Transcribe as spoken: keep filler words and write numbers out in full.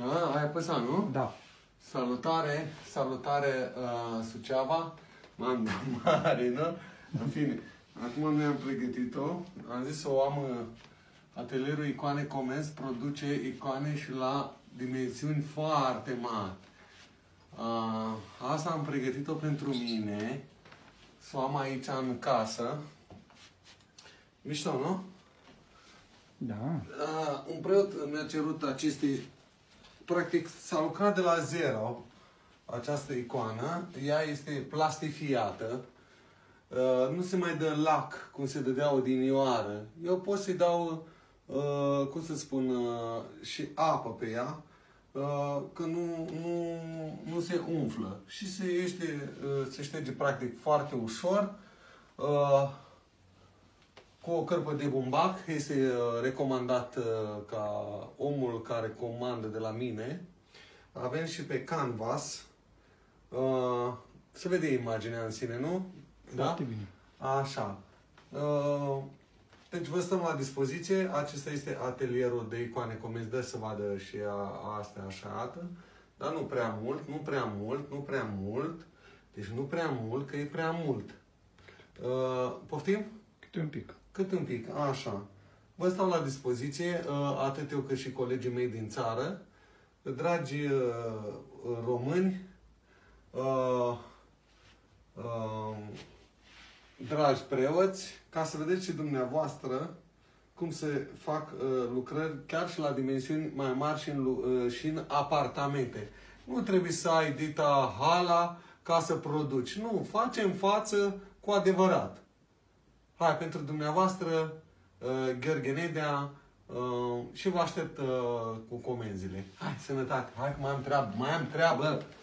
A, ai apăsat, nu? Da. Salutare, salutare uh, Suceava, mandă mare, nu? În fine, acum noi am pregătit-o, am zis să o am uh, atelierul Icoane Comenzi, produce icoane și la dimensiuni foarte mari. Uh, asta am pregătit-o pentru mine, să o am aici în casă. Mișto, nu? Da. Uh, un preot mi-a cerut aceste... Practic, s-a lucrat de la zero această icoană. Ea este plastifiată. Uh, nu se mai dă lac, cum se dădea odinioară. Eu pot să-i dau, uh, cum să spun, uh, și apă pe ea, uh, că nu, nu, nu se umflă. Și se, este, uh, se șterge, practic, foarte ușor. Uh, cu o cărpă de bumbac, este recomandat ca omul care comandă de la mine. Avem și pe canvas. Se vede imaginea în sine, nu? Foarte da? bine. Așa. Deci vă stăm la dispoziție. Acesta este atelierul de icoane comenzi. Dă să vadă și astea așa. Dar nu prea mult, nu prea mult, nu prea mult. Deci nu prea mult, că e prea mult. Poftim? Câte un pic. Cât un pic, așa. Vă stau la dispoziție, atât eu cât și colegii mei din țară. Dragi români, dragi preoți, ca să vedeți și dumneavoastră cum se fac lucrări chiar și la dimensiuni mai mari și în, și în apartamente. Nu trebuie să ai dita hala ca să produci. Nu, facem față cu adevărat. Hai, pentru dumneavoastră, uh, Gheorghe Nedea, uh, și vă aștept uh, cu comenzile. Hai, sănătate! Hai că mai am treabă! Mai am treabă!